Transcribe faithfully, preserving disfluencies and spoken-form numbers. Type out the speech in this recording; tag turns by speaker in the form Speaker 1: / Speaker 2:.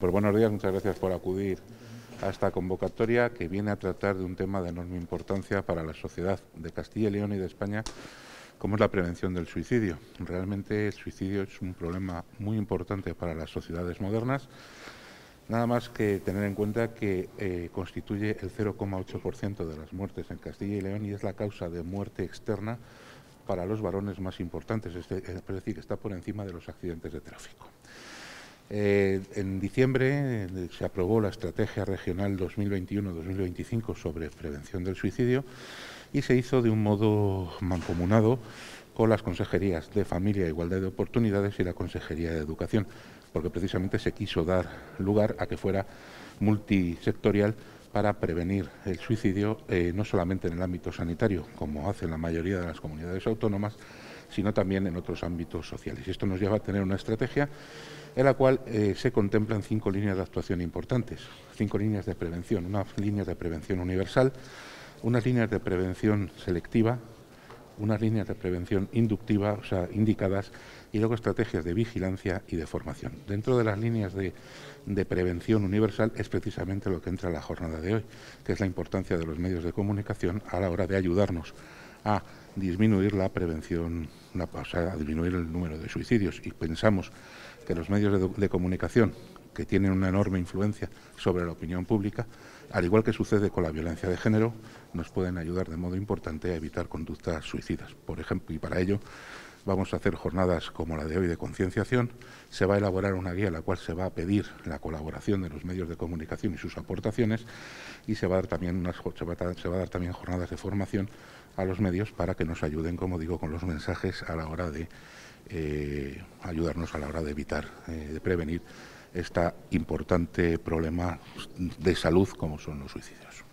Speaker 1: Pues buenos días, muchas gracias por acudir a esta convocatoria que viene a tratar de un tema de enorme importancia para la sociedad de Castilla y León y de España, como es la prevención del suicidio. Realmente el suicidio es un problema muy importante para las sociedades modernas, nada más que tener en cuenta que eh, constituye el cero coma ocho por ciento de las muertes en Castilla y León y es la causa de muerte externa para los varones más importantes, es decir, que está por encima de los accidentes de tráfico. Eh, en diciembre eh, se aprobó la Estrategia Regional dos mil veintiuno dos mil veinticinco sobre prevención del suicidio y se hizo de un modo mancomunado con las consejerías de Familia e Igualdad de Oportunidades y la Consejería de Educación, porque precisamente se quiso dar lugar a que fuera multisectorial para prevenir el suicidio, eh, no solamente en el ámbito sanitario, como hacen la mayoría de las comunidades autónomas, sino también en otros ámbitos sociales. Y esto nos lleva a tener una estrategia en la cual eh, se contemplan cinco líneas de actuación importantes, cinco líneas de prevención, unas líneas de prevención universal, unas líneas de prevención selectiva, unas líneas de prevención inductiva, o sea, indicadas, y luego estrategias de vigilancia y de formación. Dentro de las líneas de, de prevención universal es precisamente lo que entra en la jornada de hoy, que es la importancia de los medios de comunicación a la hora de ayudarnos a disminuir la prevención, la, o sea, a disminuir el número de suicidios. Y pensamos que los medios de, de comunicación, que tienen una enorme influencia sobre la opinión pública, al igual que sucede con la violencia de género, nos pueden ayudar de modo importante a evitar conductas suicidas. Por ejemplo, y para ello vamos a hacer jornadas como la de hoy de concienciación. Se va a elaborar una guía en la cual se va a pedir la colaboración de los medios de comunicación y sus aportaciones, y se va a dar también, unas, se va a, se va a dar también jornadas de formación a los medios para que nos ayuden, como digo, con los mensajes a la hora de eh, ayudarnos a la hora de evitar, eh, de prevenir este importante problema de salud como son los suicidios.